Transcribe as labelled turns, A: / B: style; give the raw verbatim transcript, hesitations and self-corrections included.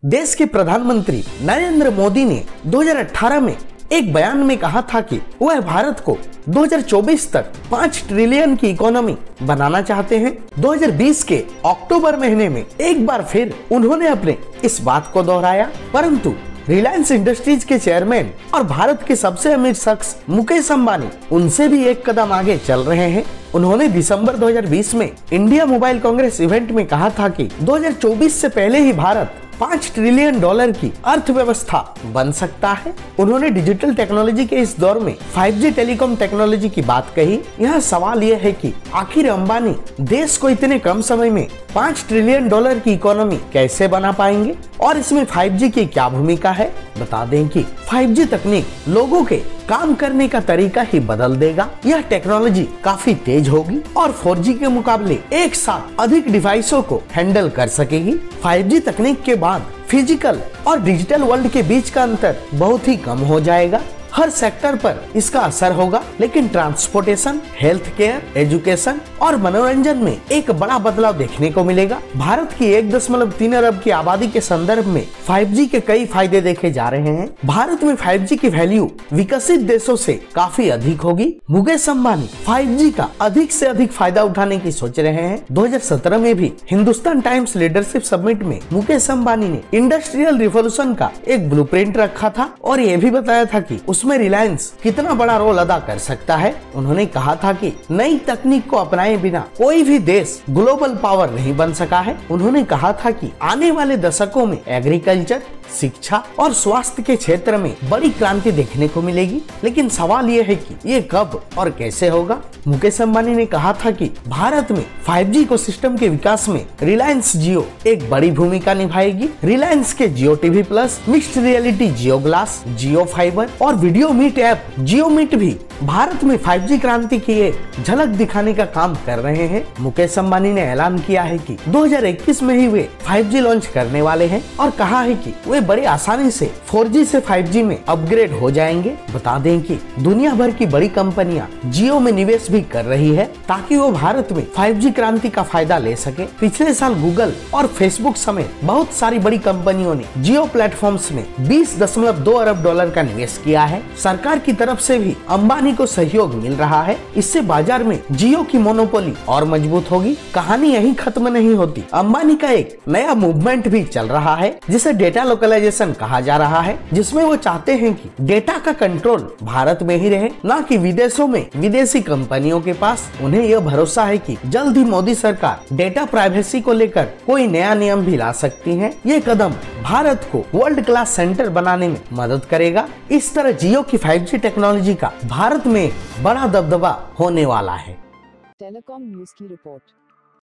A: देश के प्रधानमंत्री नरेंद्र मोदी ने दो हज़ार अठारह में एक बयान में कहा था कि वह भारत को दो हज़ार चौबीस तक पाँच ट्रिलियन की इकोनॉमी बनाना चाहते हैं। दो हज़ार बीस के अक्टूबर महीने में एक बार फिर उन्होंने अपने इस बात को दोहराया, परंतु रिलायंस इंडस्ट्रीज के चेयरमैन और भारत के सबसे अमीर शख्स मुकेश अंबानी उनसे भी एक कदम आगे चल रहे हैं। उन्होंने दिसंबर दो हज़ार बीस में इंडिया मोबाइल कांग्रेस इवेंट में कहा था कि दो हज़ार चौबीस से पहले ही भारत पाँच ट्रिलियन डॉलर की अर्थव्यवस्था बन सकता है। उन्होंने डिजिटल टेक्नोलॉजी के इस दौर में फाइव जी टेलीकॉम टेक्नोलॉजी की बात कही। यहाँ सवाल यह है कि आखिर अंबानी देश को इतने कम समय में पाँच ट्रिलियन डॉलर की इकोनॉमी कैसे बना पाएंगे और इसमें फाइव जी की क्या भूमिका है। बता दें कि फाइव जी तकनीक लोगों के काम करने का तरीका ही बदल देगा। यह टेक्नोलॉजी काफी तेज होगी और फोर जी के मुकाबले एक साथ अधिक डिवाइसों को हैंडल कर सकेगी। फाइव जी तकनीक के बाद फिजिकल और डिजिटल वर्ल्ड के बीच का अंतर बहुत ही कम हो जाएगा। हर सेक्टर पर इसका असर होगा, लेकिन ट्रांसपोर्टेशन, हेल्थ केयर, एजुकेशन और मनोरंजन में एक बड़ा बदलाव देखने को मिलेगा। भारत की एक दशमलव तीन अरब की आबादी के संदर्भ में फाइव जी के कई फायदे देखे जा रहे हैं। भारत में फाइव जी की वैल्यू विकसित देशों से काफी अधिक होगी। मुकेश अंबानी फाइव जी का अधिक से अधिक फायदा उठाने की सोच रहे हैं। दो हज़ार सत्रह में भी हिंदुस्तान टाइम्स लीडरशिप समिट में मुकेश अंबानी ने इंडस्ट्रियल रिवॉल्यूशन का एक ब्लूप्रिंट रखा था और ये भी बताया था कि उसमें रिलायंस कितना बड़ा रोल अदा कर सकता है। उन्होंने कहा था कि नई तकनीक को अपनाए बिना कोई भी देश ग्लोबल पावर नहीं बन सका है। उन्होंने कहा था कि आने वाले दशकों में एग्रीकल्चर, शिक्षा और स्वास्थ्य के क्षेत्र में बड़ी क्रांति देखने को मिलेगी, लेकिन सवाल ये है कि ये कब और कैसे होगा। मुकेश अंबानी ने कहा था कि भारत में फाइव जी इकोसिस्टम के विकास में रिलायंस जियो एक बड़ी भूमिका निभाएगी। रिलायंस के Jio TV plus, mixed reality Jio glass, Jio fibre और video meet app Jio meet भी भारत में फाइव जी क्रांति की एक झलक दिखाने का काम कर रहे हैं। मुकेश अंबानी ने ऐलान किया है कि दो हज़ार इक्कीस में ही वे फाइव जी लॉन्च करने वाले हैं और कहा है कि वे बड़ी आसानी से फोर जी से फाइव जी में अपग्रेड हो जाएंगे। बता दें कि दुनिया भर की बड़ी कंपनियां जियो में निवेश भी कर रही है ताकि वो भारत में फाइव जी क्रांति का फायदा ले सके। पिछले साल गूगल और फेसबुक समेत बहुत सारी बड़ी कंपनियों ने जियो प्लेटफॉर्म्स में बीस दशमलव दो अरब डॉलर का निवेश किया है। सरकार की तरफ से भी अंबानी को सहयोग मिल रहा है। इससे बाजार में जियो की मोनोपोली और मजबूत होगी। कहानी यहीं खत्म नहीं होती। अंबानी का एक नया मूवमेंट भी चल रहा है जिसे डेटा लोकलाइजेशन कहा जा रहा है, जिसमें वो चाहते हैं कि डेटा का कंट्रोल भारत में ही रहे, न कि विदेशों में विदेशी कंपनियों के पास। उन्हें यह भरोसा है कि जल्द ही मोदी सरकार डेटा प्राइवेसी को लेकर कोई नया नियम भी ला सकती है। ये कदम भारत को वर्ल्ड क्लास सेंटर बनाने में मदद करेगा। इस तरह जियो की फाइव जी टेक्नोलॉजी का भारत में बड़ा दबदबा होने वाला है।
B: टेलीकॉम न्यूज़ की रिपोर्ट।